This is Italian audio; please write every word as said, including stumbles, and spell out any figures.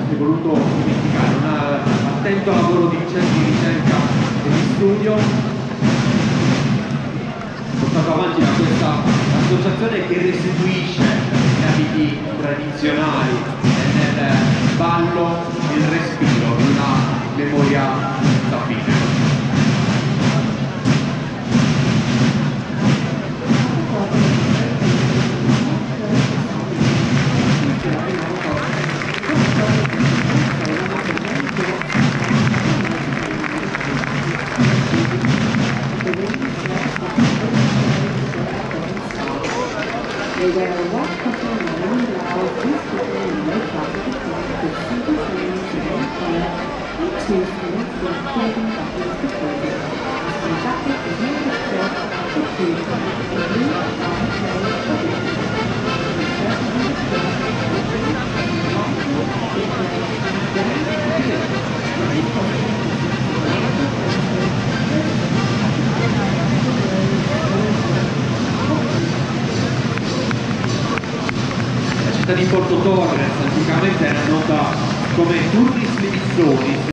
avreste voluto dimenticare, un attento lavoro di ricerca e di studio portato avanti da questa associazione che restituisce gli abiti tradizionali nel ballo e il respiro di una memoria senza fine. They wear a white cotton and long blouse, loose fitting and no trouser to cloth with simple sleeves and one collar, and two sleeves with clothing buttons to close it. The jacket is made of silk, the two sides are blue, white, grey, or black. The shirt and the skirt are blue, white, big grey, brown, or blue. This costume consists of a large La città di Porto Torres anticamente era nota come Turris Livizzoni.